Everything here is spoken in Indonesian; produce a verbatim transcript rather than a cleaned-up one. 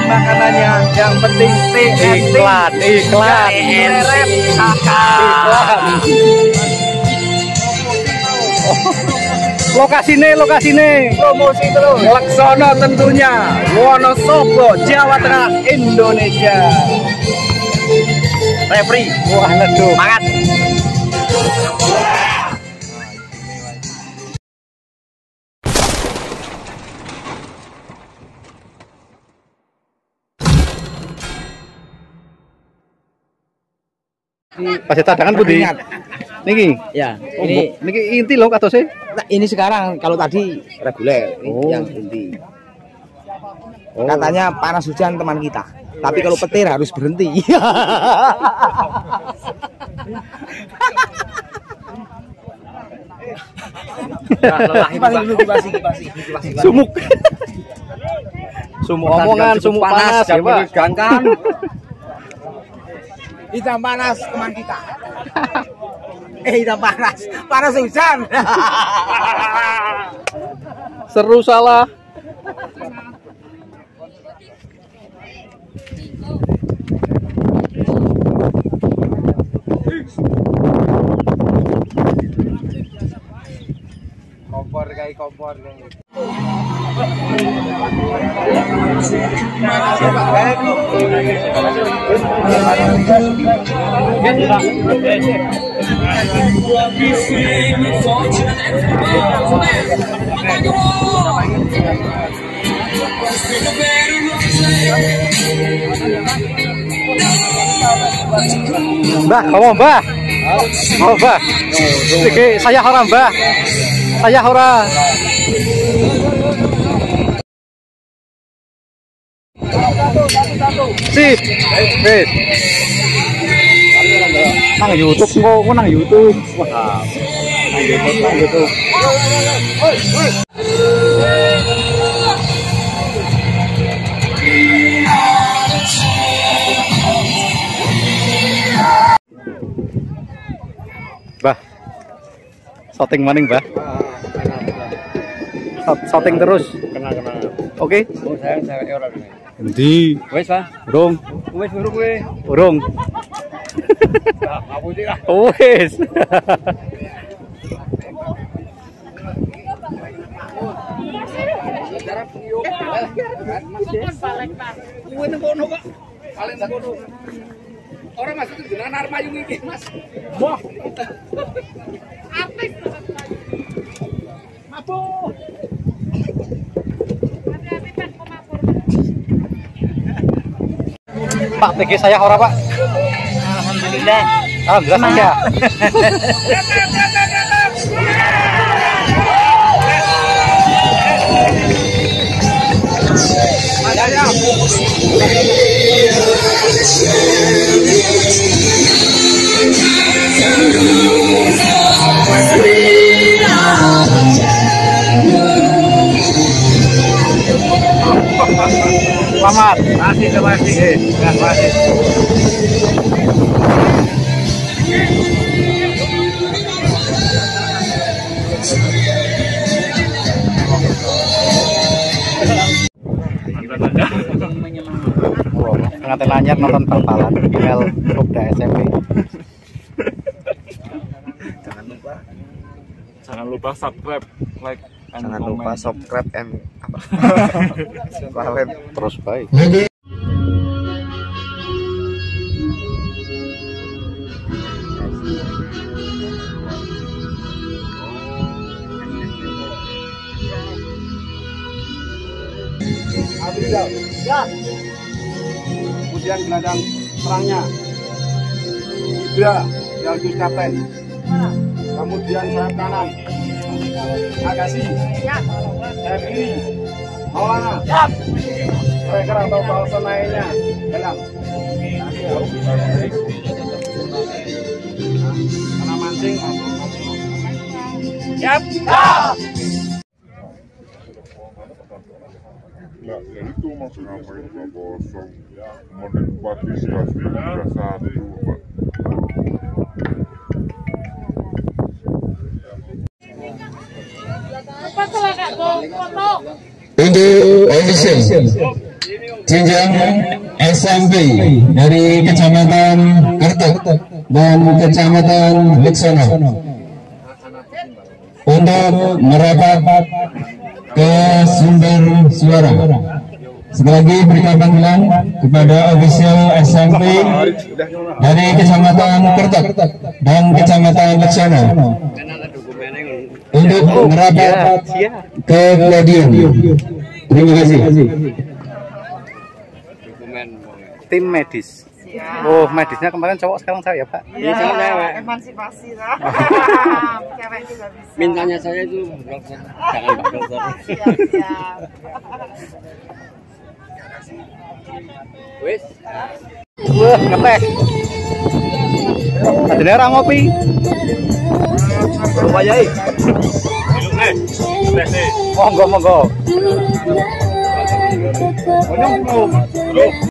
makanannya, yang penting iklan, iklan, iklan. Lokasine, lokasine, promosi terus. Laksono tentunya, Wonosobo, Jawa Tengah, Indonesia. Refri, wah leduh. semangat. Pasir cadangan putih. Niki. Ya, Oh, ini niki inti loh kata sih. nah, ini sekarang kalau tadi reguler, ini Oh. yang inti. Oh. Katanya panas hujan teman kita. Tapi kalau petir harus berhenti. Sumuk. Sumuk omongan, sumuk panas, ya Pak. Gangkan. Hitam panas teman kita. Eh, hitam panas. Panas hujan. Seru salah. Kompor kayak kompor kayak. Mbah, kamu Mbah. Oh Mbah. Oke, saya orang Mbah. Saya orang. Sip. Sip. Nang YouTube kok, kok nang YouTube. Wah. Nang YouTube, nang YouTube. Bah, shooting maning bah, shooting terus. Kenal kenal. Oke. Oh saya saya orang ini. Di. Wes Pak. Urung. Wes buruk gue. Urung. Aku sih lah. Wes. Orang masuk ke dengan armayung ini mas. Wah. Artis. Mabuk. Pak, P G saya ora Pak. Alhamdulillah. Alhamdulillah saya. Selamat. Masih terima kasih. Terima kasih. Pengantin anyar nonton bal-balan email Kopda S M P. Jangan lupa Jangan lupa subscribe, like, and jangan comment. lupa subscribe and apa? Lain. Terus baik. Ya. Kemudian gelandang serangnya Ibra Yalgus Kapten. Kemudian sayap kanan Agassi. Sayap kiri Maulana. Striker atau Paulson lainnya dalam. Karena mancing. Siap. Nah, ya itu maksudnya main bola kosong, menikmati situasi Liga satu, Pak. Untuk audition jenjang S M P dari Kecamatan Kertek dan Kecamatan Wiksono untuk merapat ke sumber suara. Sekali lagi berikan panggilan kepada ofisial S M P dari Kecamatan Kertek dan Kecamatan Wiksono untuk merapat ke podium. Terima kasih. Tim medis. Oh, medisnya kemarin cowok, sekarang saya, Pak. Iya, cewek. Emansipasi lah. Cewek juga bisa. Mintanya saya itu dokter, jangan Pak dokter. Siap, siap. Wis. Wah, ngeteh. Adine ora ngopi. Lumayan. Monggo, monggo. Monyong belum.